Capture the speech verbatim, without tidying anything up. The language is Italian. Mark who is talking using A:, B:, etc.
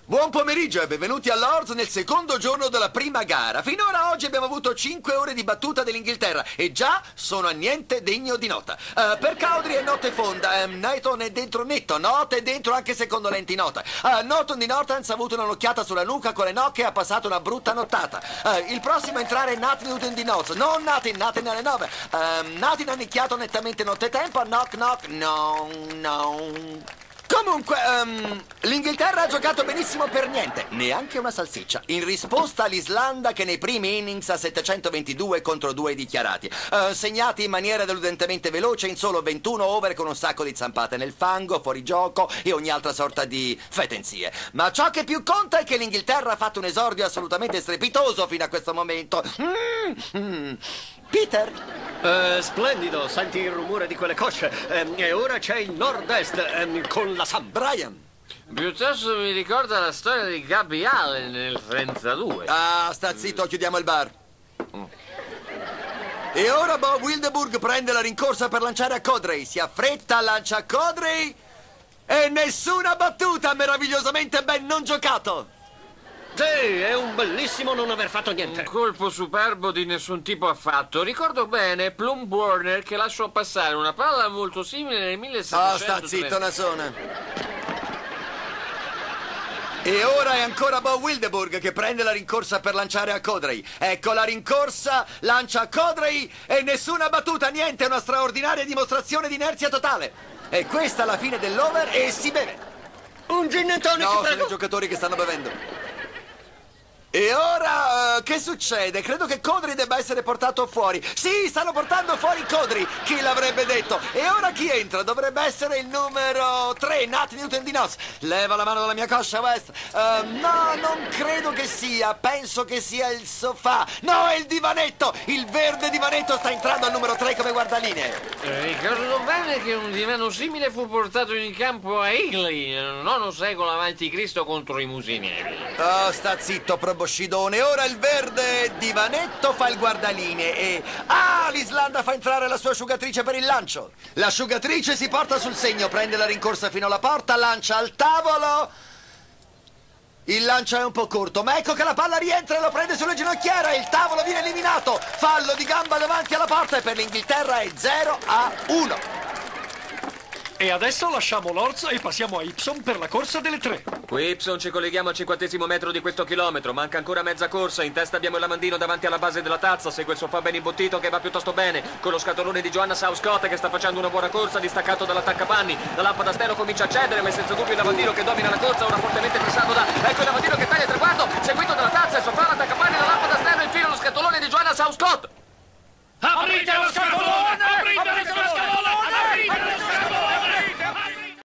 A: Buon pomeriggio e benvenuti a Lords nel secondo giorno della prima gara. Finora oggi abbiamo avuto cinque ore di battuta dell'Inghilterra e già sono a niente degno di nota. Uh, per Cowdrey è notte fonda, um, Knighton è dentro netto, notte è dentro anche secondo lenti nota. Uh, Norton di Nortans ha avuto un'occhiata sulla nuca con le nocche e ha passato una brutta nottata. Uh, il prossimo a entrare è Nat Newton di Noz, non Natin, Natin alle nove. Uh, Natin ha nicchiato nettamente nottetempo, knock knock, no, no. Comunque, um, l'Inghilterra ha giocato benissimo per niente, neanche una salsiccia, in risposta all'Islanda che nei primi innings ha settecentoventidue contro due dichiarati, uh, segnati in maniera deludentemente veloce in solo ventuno over con un sacco di zampate nel fango, fuori gioco e ogni altra sorta di fetenzie. Ma ciò che più conta è che l'Inghilterra ha fatto un esordio assolutamente strepitoso fino a questo momento. Mm, mm. Peter?
B: Uh, splendido, senti il rumore di quelle cosce. Um, e ora c'è il nord-est um, con la Sam.
A: Brian?
C: Piuttosto mi ricorda la storia di Gabby Allen nel trentadue.
A: Ah, sta zitto, chiudiamo il bar. E ora Bob Wildeburg prende la rincorsa per lanciare a Cowdrey. Si affretta, lancia a Cowdrey e nessuna battuta, meravigliosamente ben non giocato.
B: Sì, è un bellissimo non aver fatto niente.
C: Un colpo superbo di nessun tipo affatto. Ricordo bene Plum Warner che lasciò passare una palla molto simile nel millesettecento.
A: Oh, sta zitto, Nasone. E ora è ancora Bob Wildeburg che prende la rincorsa per lanciare a Cowdrey. Ecco la rincorsa, lancia a Cowdrey e nessuna battuta, niente, una straordinaria dimostrazione di inerzia totale. E questa è la fine dell'over e si beve.
B: Un gin and tonic,
A: No,
B: prego.
A: sono i giocatori che stanno bevendo. E ora, uh, che succede? Credo che Cowdrey debba essere portato fuori. Sì, stanno portando fuori Cowdrey. Chi l'avrebbe detto? E ora chi entra? Dovrebbe essere il numero tre, Nat Newton di Noz. Leva la mano dalla mia coscia, West. Uh, no, non credo che sia. Penso che sia il sofà. No, è il divanetto. Il verde divanetto sta entrando al numero tre come guardalinee.
C: Ricordo bene che un divano simile fu portato in campo a Higley, nono secolo avanti Cristo contro i musineri.
A: Oh, sta zitto, proboscidone. Ora il verde divanetto fa il guardalinee e... Ah, l'Islanda fa entrare la sua asciugatrice per il lancio. L'asciugatrice si porta sul segno, prende la rincorsa fino alla porta, lancia al tavolo. Il lancio è un po' corto, ma ecco che la palla rientra e lo prende sulle ginocchiere e il tavolo viene eliminato. Fallo di gamba davanti alla porta e per l'Inghilterra è zero a uno.
D: E adesso lasciamo Lords e passiamo a Ipson per la corsa delle tre.
E: Qui Ipson ci colleghiamo al cinquantesimo metro di questo chilometro. Manca ancora mezza corsa. In testa abbiamo il lamandino davanti alla base della tazza. Segue il sofà ben imbottito che va piuttosto bene, con lo scatolone di Joanna Southcott che sta facendo una buona corsa distaccato dall'attaccapanni. La lampada a stelo comincia a cedere, ma è senza dubbio il lamandino che domina la corsa, ora fortemente pressato da... Ecco il lamandino che taglia il traguardo, seguito dalla tazza, il sofà, l'attaccapanni, la lampada a stelo e infine lo scatolone di Joanna Southcott.